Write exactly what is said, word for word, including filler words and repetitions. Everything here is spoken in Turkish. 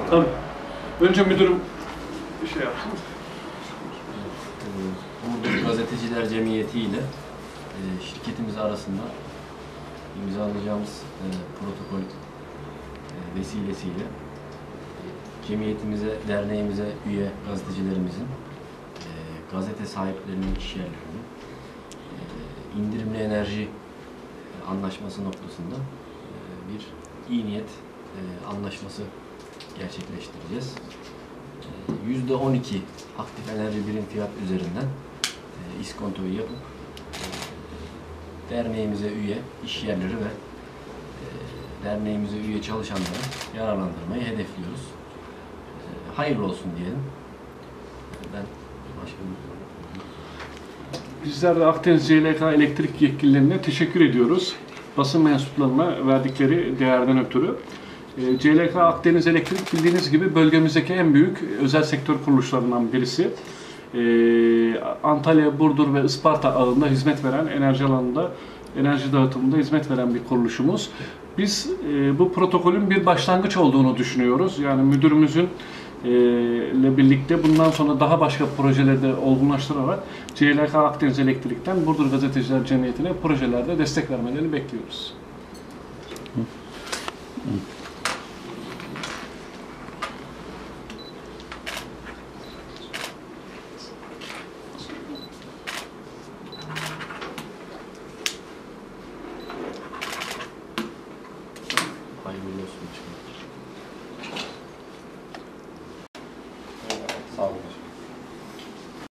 Tabii. Önce müdürüm bir şey yapsın. Burdur Gazeteciler Cemiyeti ile şirketimiz arasında imzalayacağımız e, protokol e, vesilesiyle e, cemiyetimize, derneğimize üye gazetecilerimizin, e, gazete sahiplerinin iş yerlerinin e, indirimli enerji e, anlaşması noktasında e, bir iyi niyet e, anlaşması gerçekleştireceğiz. yüzde on iki aktif enerji birim fiyat üzerinden e, iskontoyu yapıp e, derneğimize üye iş yerleri ve e, derneğimize üye çalışanları yararlandırmayı hedefliyoruz. E, hayırlı olsun diyelim. Ben başka bir... Bizler de Akdeniz C L K elektrik yetkililerine teşekkür ediyoruz. Basın mensuplarına verdikleri değerden ötürü. C L K Akdeniz Elektrik bildiğiniz gibi bölgemizdeki en büyük özel sektör kuruluşlarından birisi. Antalya, Burdur ve Isparta ağında hizmet veren, enerji alanında, enerji dağıtımında hizmet veren bir kuruluşumuz. Biz bu protokolün bir başlangıç olduğunu düşünüyoruz. Yani müdürümüzün ile birlikte bundan sonra daha başka projelerde olgunlaştırarak C L K Akdeniz Elektrik'ten Burdur Gazeteciler Cemiyeti'ne projelerde destek vermelerini bekliyoruz. Hı. Hı.